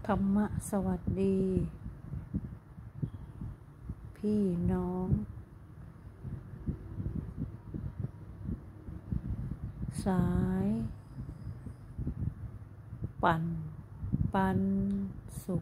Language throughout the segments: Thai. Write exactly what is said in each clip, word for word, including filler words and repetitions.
ธรรมะสวัสดีพี่น้องสายปั่นปันสุข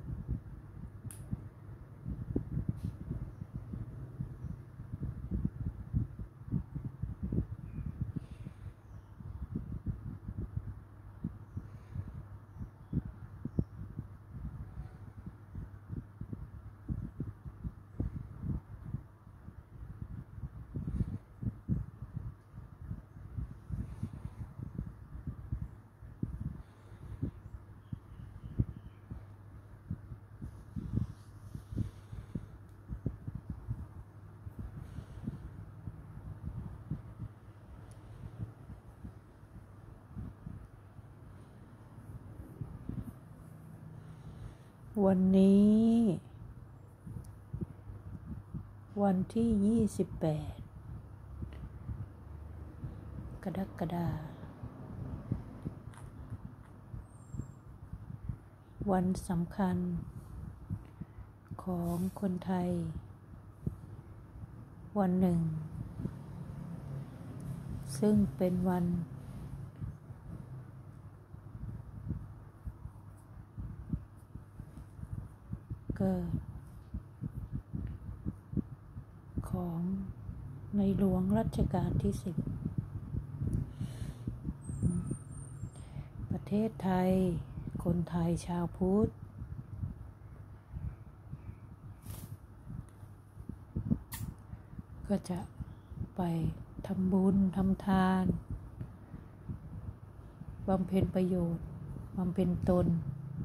วันนี้วันที่ยี่สิบแปดกรกฎาคมวันสำคัญของคนไทยวันหนึ่งซึ่งเป็นวันเกิดของในหลวงรัชกาลที่สิบประเทศไทยคนไทยชาวพุทธก็จะไปทำบุญทำทานบำเพ็ญประโยชน์บำเพ็ญตน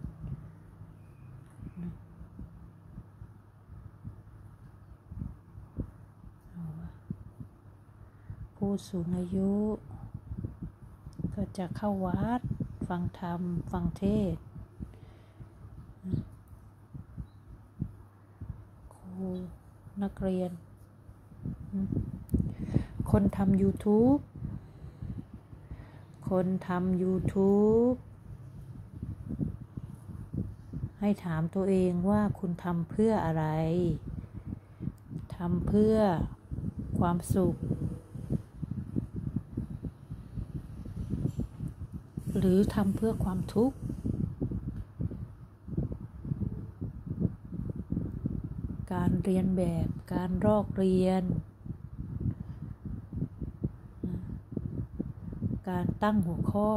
ผู้สูงอายุก็จะเข้าวัดฟังธรรมฟังเทศน์ครูนักเรียนคนทำ YouTube คนทำ YouTube ให้ถามตัวเองว่าคุณทำเพื่ออะไรทำเพื่อความสุขหรือทำเพื่อความทุกข์การเรียนแบบการลอกเรียนการตั้งหัวข้อ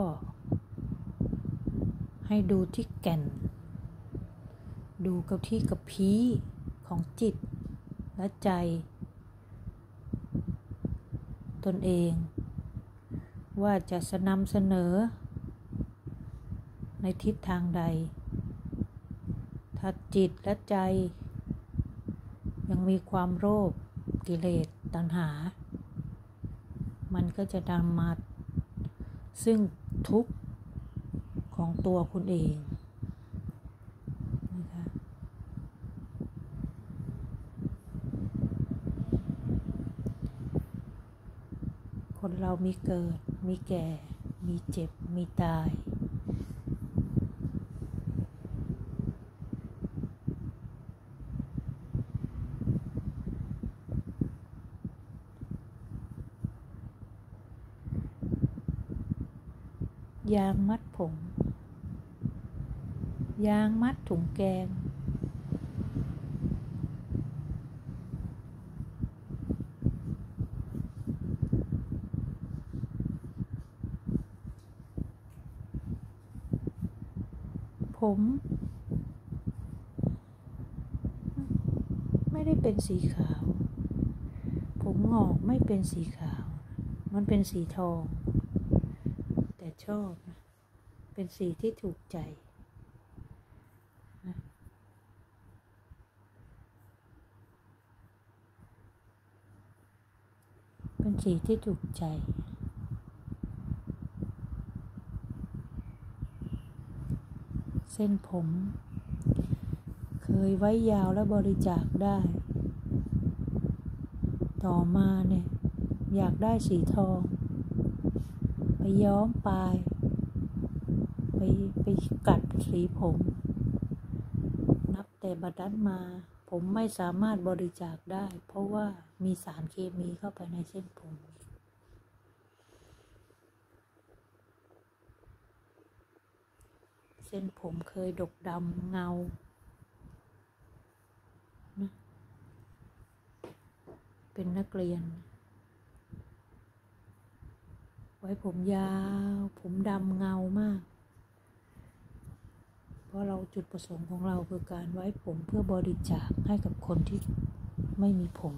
ให้ดูที่แก่นดูกับที่กับพีของจิตและใจตนเองว่าจะนำเสนอในทิศทางใดถ้าจิตและใจยังมีความโลภกิเลสตัณหามันก็จะนำมาซึ่งทุกข์ของตัวคุณเองนะคะคนเรามีเกิดมีแก่มีเจ็บมีตายยางมัดผมยางมัดถุงแกงผมไม่ได้เป็นสีขาวผมงอกไม่เป็นสีขาวมันเป็นสีทองแต่ชอบนะเป็นสีที่ถูกใจนะเป็นสีที่ถูกใจเส้นผมเคยไว้ยาวและบริจาคได้ต่อมาเนี่ยอยากได้สีทองไปย้อมปลายไปไปกัดสีผมแต่บัดนั้นมาผมไม่สามารถบริจาคได้เพราะว่ามีสารเคมีเข้าไปในเส้นผมเส้นผมเคยดกดำเงานะเป็นนักเรียนไว้ผมยาวผมดำเงามากเพราะเราจุดประสงค์ของเราคือการไว้ผมเพื่อบริจาคให้กับคนที่ไม่มีผม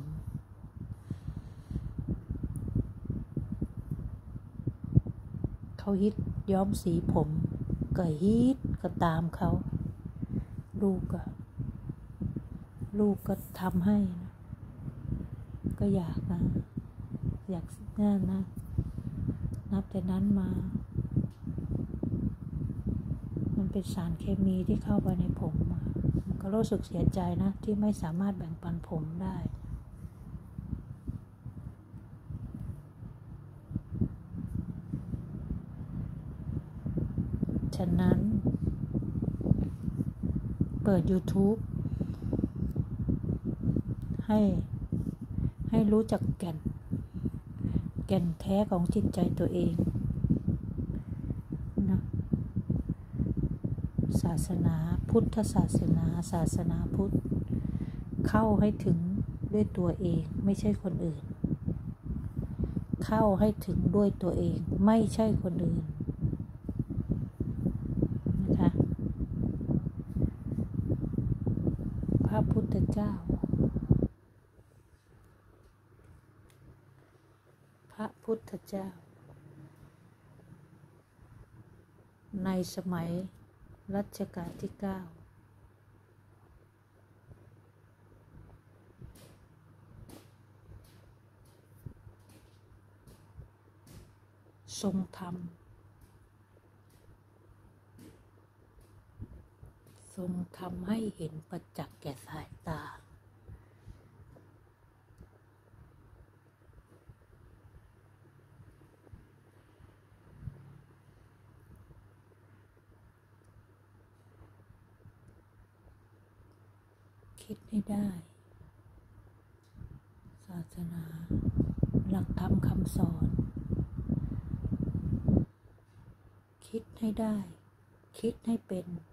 เขาฮิตย้อมสีผมก็ฮิตก็ตามเขาลูกก็ลูกก็ทำให้นะก็อยากนะอยากนั่นนะนับแต่นั้นมามันเป็นสารเคมีที่เข้าไปในผมมันก็รู้สึกเสียใจนะที่ไม่สามารถแบ่งปันผมได้ฉะนั้นเปิด YouTube ให้ให้รู้จักแก่นแก่นแท้ของจิตใจตัวเองนะศาสนาพุทธศาสนาศาสนาพุทธเข้าให้ถึงด้วยตัวเองไม่ใช่คนอื่นเข้าให้ถึงด้วยตัวเองไม่ใช่คนอื่นนะคะพระพุทธเจ้าพระพุทธเจ้าในสมัยรัชกาลที่เก้าทรงธรรมทรงทำให้เห็นประจักษ์แก่สายตาคิดให้ได้ศาสนาหลักธรรมคำสอนคิดให้ได้คิดให้เป็น